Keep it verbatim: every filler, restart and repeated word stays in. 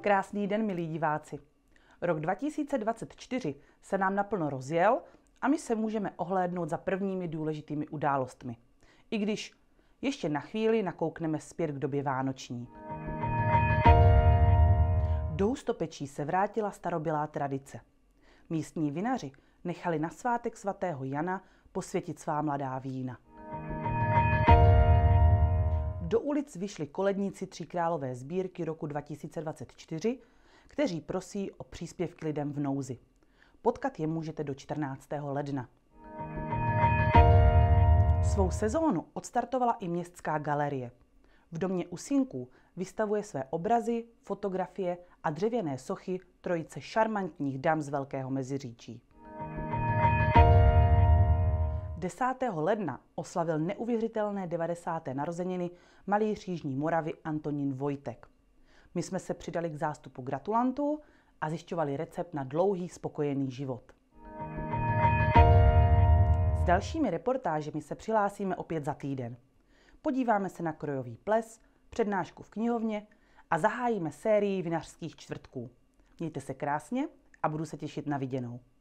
Krásný den, milí diváci. Rok dva tisíce dvacet čtyři se nám naplno rozjel a my se můžeme ohlédnout za prvními důležitými událostmi. I když ještě na chvíli nakoukneme zpět k době vánoční. Do Hustopečí se vrátila starobylá tradice. Místní vinaři nechali na svátek svatého Jana posvětit svá mladá vína. Do ulic vyšli koledníci Tříkrálové sbírky roku dva tisíce dvacet čtyři, kteří prosí o příspěvky lidem v nouzi. Potkat je můžete do čtrnáctého ledna. Svou sezónu odstartovala i Městská galerie. V domě Usínků vystavuje své obrazy, fotografie a dřevěné sochy trojice šarmantních dam z Velkého Meziříčí. desátého ledna oslavil neuvěřitelné devadesáté narozeniny malíř Jižní Moravy Antonín Vojtek. My jsme se přidali k zástupu gratulantů a zjišťovali recept na dlouhý spokojený život. S dalšími reportážemi se přihlásíme opět za týden. Podíváme se na krojový ples, přednášku v knihovně a zahájíme sérii vinařských čtvrtků. Mějte se krásně a budu se těšit na viděnou.